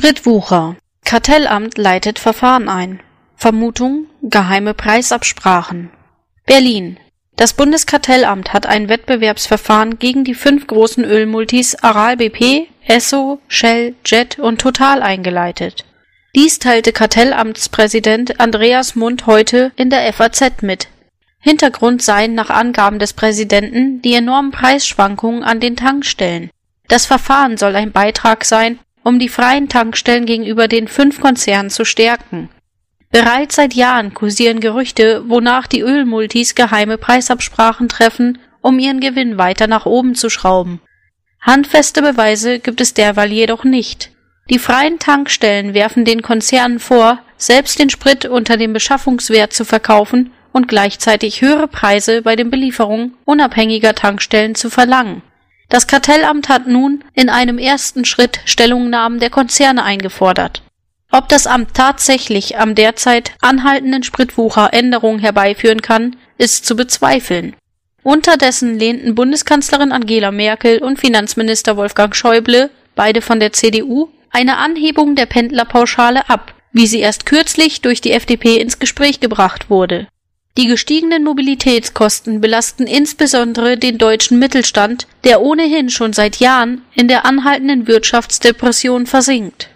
Spritwucher. Kartellamt leitet Verfahren ein. Vermutung: geheime Preisabsprachen. Berlin. Das Bundeskartellamt hat ein Wettbewerbsverfahren gegen die 5 großen Ölmultis Aral BP, Esso, Shell, Jet und Total eingeleitet. Dies teilte Kartellamtspräsident Andreas Mund heute in der FAZ mit. Hintergrund seien nach Angaben des Präsidenten die enormen Preisschwankungen an den Tankstellen. Das Verfahren soll ein Beitrag sein, um die freien Tankstellen gegenüber den 5 Konzernen zu stärken. Bereits seit Jahren kursieren Gerüchte, wonach die Ölmultis geheime Preisabsprachen treffen, um ihren Gewinn weiter nach oben zu schrauben. Handfeste Beweise gibt es derweil jedoch nicht. Die freien Tankstellen werfen den Konzernen vor, selbst den Sprit unter dem Beschaffungswert zu verkaufen und gleichzeitig höhere Preise bei den Belieferungen unabhängiger Tankstellen zu verlangen. Das Kartellamt hat nun in einem ersten Schritt Stellungnahmen der Konzerne eingefordert. Ob das Amt tatsächlich am derzeit anhaltenden Spritwucher Änderungen herbeiführen kann, ist zu bezweifeln. Unterdessen lehnten Bundeskanzlerin Angela Merkel und Finanzminister Wolfgang Schäuble, beide von der CDU, eine Anhebung der Pendlerpauschale ab, wie sie erst kürzlich durch die FDP ins Gespräch gebracht wurde. Die gestiegenen Mobilitätskosten belasten insbesondere den deutschen Mittelstand, der ohnehin schon seit Jahren in der anhaltenden Wirtschaftsdepression versinkt.